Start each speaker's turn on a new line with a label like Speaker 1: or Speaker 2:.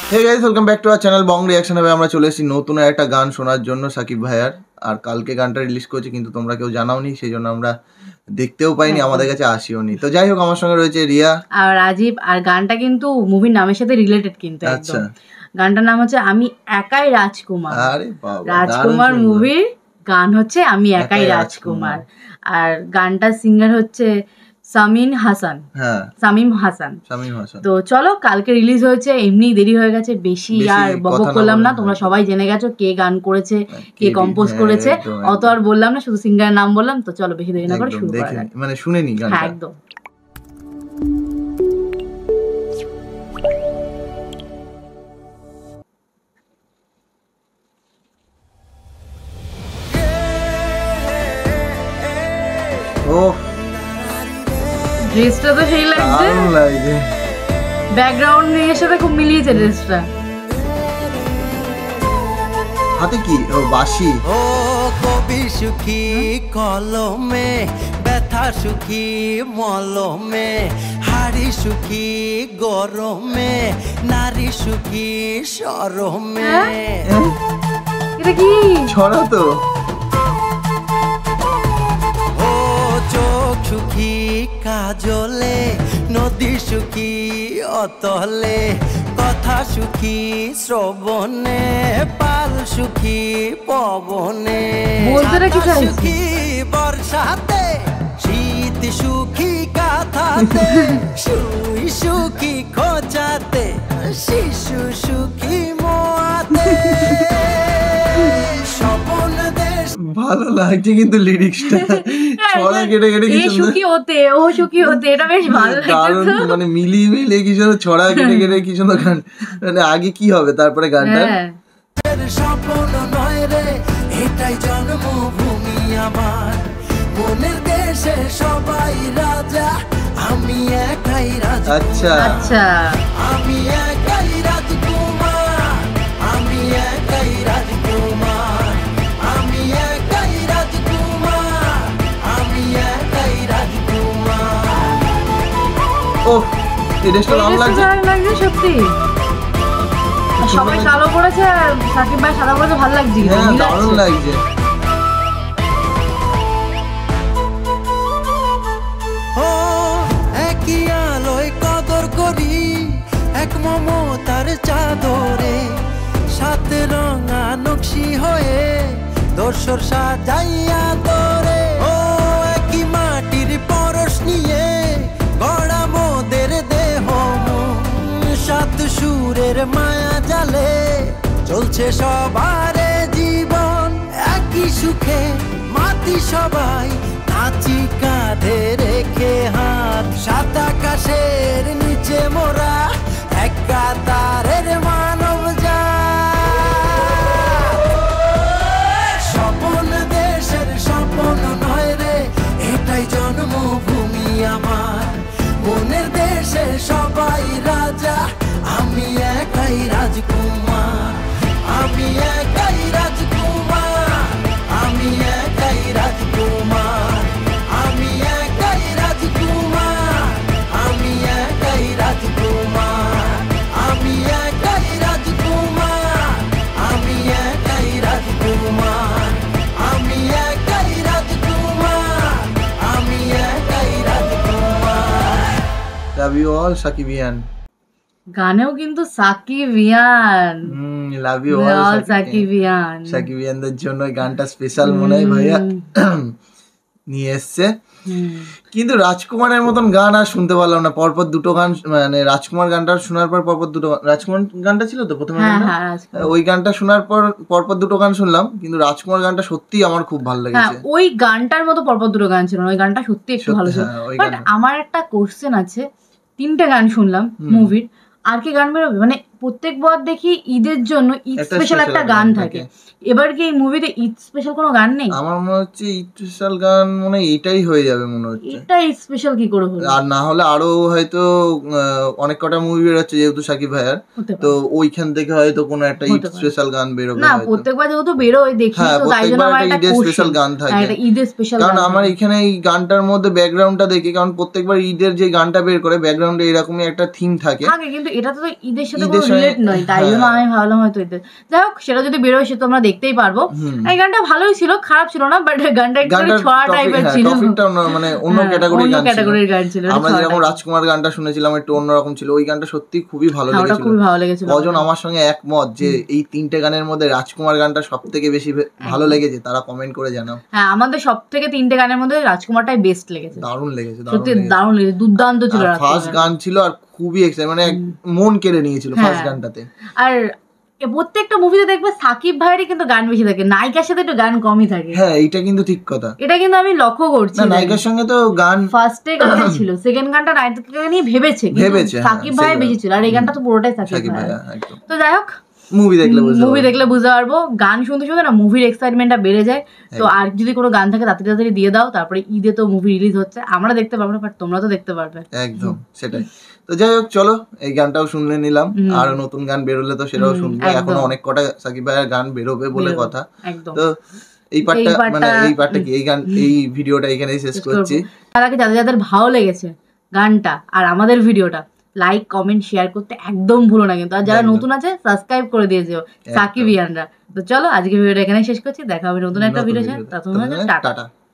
Speaker 1: Hey guys, welcome back to our channel Bong reaction. হবে আমরা চলে এসেছি নতুন একটা গান শোনার জন্য সাকিব ভাইয়ার। আর কালকে গানটা রিলিজ করেছে, কিন্তু তোমরা কেউ জানাওনি, সেই জন্য আমরা দেখতেও পাইনি, আমাদের কাছে আসিওনি। তো যাই হোক, আমার সঙ্গে রয়েছে রিয়া
Speaker 2: আর রাজীব। আর গানটা কিন্তু মুভির নামের সাথে রিলেটেড, কিন্তু
Speaker 1: আচ্ছা,
Speaker 2: গানটার নাম হচ্ছে আমি একাই রাজকুমার।
Speaker 1: আরে বাবা,
Speaker 2: রাজকুমার মুভির গান হচ্ছে আমি একাই রাজকুমার। আর গানটার সিঙ্গার হচ্ছে শামীম হাসান। তো চলো, কালকে রিলিজ হয়েছে, এমনি দেরি হয়ে গেছে, বেশি আর বকবক করলাম না, তোমরা সবাই জেনে গেছো কে গান করেছে, কে কম্পোজ করেছে, অত আর বললাম না, শুধু সিঙ্গারের নাম বললাম। তো চলো, বেশি দেরি না করে শুরু করা যাক।
Speaker 1: মানে শুনে নি গানটা।
Speaker 2: হ্যাঁ, একদম।
Speaker 1: ও,
Speaker 2: ড্রেসটা তো সেই লাগছে, ব্যাকগ্রাউন্ড নিয়ে সাথে খুব মিলিয়েছে ড্রেসটা।
Speaker 1: হাতে কি? ও, বাঁশি।
Speaker 3: ও কবি সুখী কলমে, ব্যথা সুখী মলমে, হাড়ি সুখী গরমে, নারী সুখী শরমে।
Speaker 2: এটা কি
Speaker 1: ছড়া তো?
Speaker 3: ও চোখ সুখী কাজলে, নদী সুখী অতলে, কথা সুখী শ্রবণে, পাল সুখী পবনে, সুখী বর্ষাতে, শীত সুখী কাঁথাতে, সুই সুখী খোঁচাতে, শিশু সুখী মোয়াতে। স্বপন দেশ
Speaker 1: ভালো লাগছে কিন্তু লিরিক্সটা ছড়া কেটে কেটে কি
Speaker 2: সুখী হতে, ও সুখী হতে, এটা বেশ ভালো লাগছে।
Speaker 1: মানে মিলিয়ে কি সুন্দর ছড়া কেটে কেটে কি সুন্দর গান। মানে আগে কি হবে, তারপরে গানটা।
Speaker 3: স্বপ্ন নয় রে, এটাই জন্মভূমি আমার, মনের দেশে সবাই রাজা, আমি একাই রাজা।
Speaker 1: আচ্ছা
Speaker 2: আচ্ছা,
Speaker 3: আমি একাই রাজকুমার, আমি একাই রাজকুমার, আমি একাই রাজকুমার, আমি একাই রাজকুমার।
Speaker 1: ও, এই ড্রেসটা নাম লাগছে
Speaker 2: সত্যি। সবাই কালো পড়েছে আর সাকিব ভাই সাদা পড়েছে, ভালো লাগছে,
Speaker 1: দারুণ লাগছে।
Speaker 3: ও একই আলোয় কদর করি, এক মমতার চাদরে, সাথে রঙা নকশি হয়ে দর্শর সাজাইয়া তোরে। ও একই মাটির পরশ নিয়ে গড়া মোদের দেহ, সাত সুরের মায়া জালে চলছে সবারে জীবন, একই সুখে মাতি সবাই, নাচি কাঁধে রেখে হাত, সাত আকাশের নিচে মোরা এক কাতারের মানব জাত। স্বপন দেশের স্বপন নয় রে, এটাই জন্মভূমি আমার, মনের দেশে সবাই রাজা, আমি একাই রাজকুমার, আমি একাই রাজকুমার, আমি একাই রাজকুমার, আমি একাই রাজকুমার, আমি একাই রাজকুমার, আমি একাই রাজকুমার, আমি একাই রাজকুমার, আমি একাই রাজকুমার, আমি একাই রাজকুমার।
Speaker 1: Love you all সাকিবিয়ান।
Speaker 2: গানেও কিন্তু সাকিবিয়ান,
Speaker 1: লাভ ইউ অল
Speaker 2: সাকিবিয়ান।
Speaker 1: সাকিবিয়ানদের জন্য গানটা স্পেশাল মনে হয় ভাইয়া নিয়ে এসছে। কিন্তু রাজকুমারের মতন গান আর শুনতে পারলাম না, পরপর দুটো গান, মানে রাজকুমার গানটা শোনার পর পরপর দুটো, রাজকুমার গানটা ছিল তো প্রথমে, ওই গানটা শোনার পর পরপর দুটো গান শুনলাম, কিন্তু রাজকুমার গানটা সত্যি আমার খুব ভালো লেগেছে।
Speaker 2: ওই গানটার মতো পরপর দুটো গান ছিল না, ওই গানটা সত্যি একটু ভালো ছিল। বাট আমার একটা কোশ্চেন আছে, 3টে গান শুনলাম মুভির, আর কি গান বেরোবে? মানে প্রত্যেকবার দেখি ঈদের জন্য ঈদ স্পেশাল একটা গান থাকে, এবার কি এই মুভিতে ঈদ স্পেশাল কোনো গান নেই?
Speaker 1: আমার মনে হচ্ছে ঈদ স্পেশাল গান মনে এটাই হয়ে যাবে মনে হচ্ছে।
Speaker 2: এটা ঈদ স্পেশাল কি করে হলো?
Speaker 1: আর না হলে আরো হয়তো অনেক কটা মুভি বেরোচ্ছে যেহেতু সাকিব ভাইয়ার, তো ওইখান থেকে হয়তো কোনো একটা ঈদ স্পেশাল গান বেরোবে।
Speaker 2: না, প্রত্যেকবার যেহেতু বেরোয় দেখি, তো তাই জন্য আমার একটা
Speaker 1: ঈদের স্পেশাল গান থাকে,
Speaker 2: এটা ঈদের স্পেশাল।
Speaker 1: কারণ আমার এখানে এই গানটার মধ্যে ব্যাকগ্রাউন্ডটা দেখি, কারণ প্রত্যেকবার ঈদের যে গানটা বের করে ব্যাকগ্রাউন্ডে এরকমই একটা থিম থাকে,
Speaker 2: কিন্তু এটা তো ঈদের সাথে কোনো রিলেট নয়, তাই জন্য আমি ভাবলাম হয়তো এদের। যাই হোক, সেটা যদি বেরোয় সে তোমরা দেখতেই পারবো। এই গানটা ভালোই ছিল, খারাপ ছিল না, বাট গানটা একটু ছোঁয়া টাইপের ছিল,
Speaker 1: মানে অন্য
Speaker 2: ক্যাটাগরির গান ছিল।
Speaker 1: আমরা যেরকম রাজকুমার গানটা শুনেছিলাম একটু অন্যরকম ছিল, ওই গানটা সত্যি খুবই ভালো লেগেছিল,
Speaker 2: খুবই ভালো লেগেছিল।
Speaker 1: কজন আমার সঙ্গে একমত যে এই 3টে গানের মধ্যে রাজকুমার গানটা সবথেকে বেশি ভালো লেগেছে তারা কমেন্ট করে জানাও।
Speaker 2: হ্যাঁ, আমাদের সবথেকে 3টে গানের মধ্যে রাজকুমারটাই বেস্ট লেগেছে,
Speaker 1: দারুণ লেগেছে,
Speaker 2: সত্যি দারুণ লেগেছে, দুর্দান্ত ছিল।
Speaker 1: ফার্স্ট গান ছিল আর খুবই মানে মন কেড়ে নিয়েছিল ফার্স্ট গানটাতে।
Speaker 2: আর প্রত্যেকটা মুভিতে দেখবে সাকিব ভাইয়েরই কিন্তু গান বেশি থাকে, নায়িকার সাথে একটু গান কমই থাকে।
Speaker 1: হ্যাঁ, এটা কিন্তু ঠিক কথা,
Speaker 2: এটা কিন্তু আমি লক্ষ্য করছি।
Speaker 1: নায়িকার সঙ্গে তো গান
Speaker 2: ফার্স্টে গানটা ছিল, সেকেন্ড গানটা নায়িকাকে নিয়ে ভেবেছে, সাকিব ভাই বেশি ছিল, আর এই গানটা তো পুরোটাই সাকিব ভাই। তো যাই হোক, মুভি দেখলে বুঝতে পারবো, গান শুনতে শুনতে না মুভির এক্সাইটমেন্টটা বেড়ে যায়। তো আর যদি কোনো গান থাকে তাড়াতাড়ি দিয়ে দাও, তারপরে ঈদে তো মুভি রিলিজ হচ্ছে, আমরা দেখতে পারবো না, বাট তোমরা তো দেখতে পারবে।
Speaker 1: একদম সেটাই। তো যাই হোক, চলো এই গানটাও শুনলে নিলাম, আর নতুন গান বেরোলে তো সেটাও শুনবো, এখনো অনেক কটা সাকিব ভাইয়ের গান বেরোবে বলে কথা। তো এই পার্টটা কি, এই গান, এই ভিডিওটা এখানেই শেষ করছি।
Speaker 2: তার আগে যাদের ভালো লেগেছে গানটা আর আমাদের ভিডিওটা, লাইক কমেন্ট শেয়ার করতে একদম ভুলো না কিন্তু, আর যারা নতুন আছে সাবস্ক্রাইব করে দিয়েছো সাকিবিয়ানরা। তো চলো আজকে ভিডিওটা এখানে শেষ করছি, দেখা হবে নতুন একটা ভিডিও। টাটা।